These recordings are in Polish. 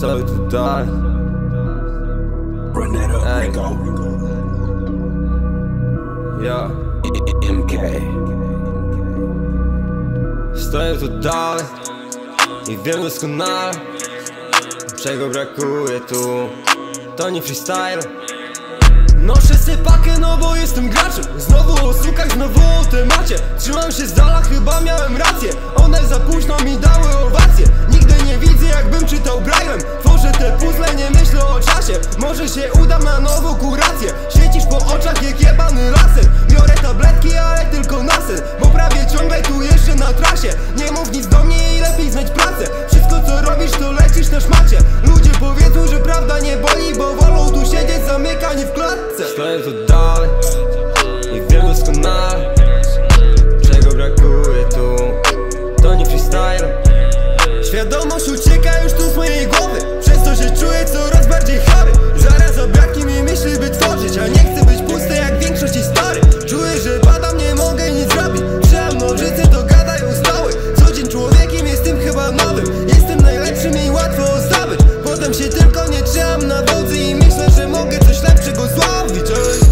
Stoję tutaj. Ej. Ja MK. Stoję tutaj i wiem doskonale, czego brakuje tu. To nie freestyle. Noszę se pakę, no bo jestem graczem. Znowu o sukach, znowu o temacie. Trzymam się z dala, chyba miałem rację. One za późno mi dały owację. Nigdy nie widzę, jakbym czytał braillem. Tworzę te puzzle, nie myślę o czasie. Może się udam na nową kurację. Świecisz po oczach jak jebany laser. Biorę tabletki, ale tylko na sen, bo prawie ciągle tu jeszcze na trasie. Nie mów nic do mnie i lepiej znać pracę. Wszystko co robisz to lecisz na szmacie. Ludzie powiedzą, że prawda nie boli, bo wolą tu siedzieć zamykani w klatce. Stoję tu dalej i wiem doskonale, czego brakuje tu. To nie freestyle. Świadomość ucieka już tu z mojej głowy, przez to się czuję coraz bardziej chary. Zaraz zabraknie mi myśli, by tworzyć, a nie chcę być pusty jak większość stary. Czuję, że padam, nie mogę nic zrobić. Trzymam nożyce, to gadaj ustały. Co dzień człowiekiem jestem chyba nowym. Jestem najlepszym i łatwo zdobyć. Potem się tylko nie trzymam na wodzy i myślę, że mogę coś lepszego złowić.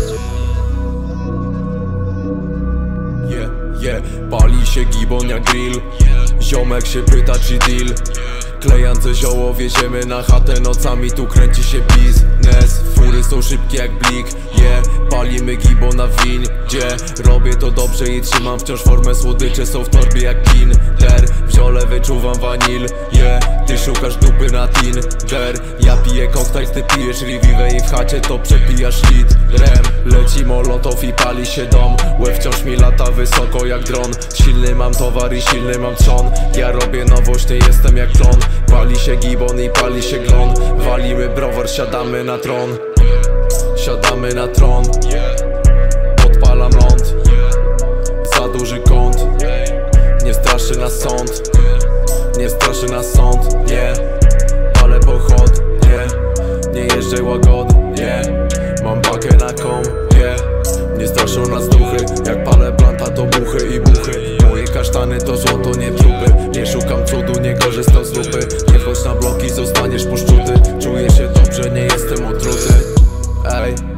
Pali się gibon jak grill. Ziomek się pyta czy deal. Klejance zioło wieziemy na chatę. Nocami tu kręci się biznes. Fury są szybkie jak blik. Palimy gibona w windzie. Robię to dobrze i trzymam wciąż formę. Słodycze są w torbie jak Kinder. W ziole wyczuwam wanil. Ty szukasz dupy na Tinder. Ja piję koktajl, ty pijesz Rivive i w chacie to przepijasz litrem. Leci molotow i pali się dom. Łeb wciąż mi lata wysoko jak dron. Silny mam towar i silny mam trzon. Ja robię nowość, nie jestem jak klon. Pali się gibon i pali się glon. Walimy browar, siadamy na tron. Siadamy na tron. Podpalam ląd. Za duży kąt. Nie straszy nas sąd. Nie straszy nas sąd. Nie palę pochod. Nie jeżdżę łagodnie. Mam pakę na kompie. Nie straszą nas duchy. Jak palę blanta to buchy i buchy. Moje kasztany to złoto, nie trupy. Nie szukam cudu, nie korzystam z lupy. Nie wchodź na bloki, zostaniesz poszczuty. Czuję się dobrze, nie jestem otruty. Ej.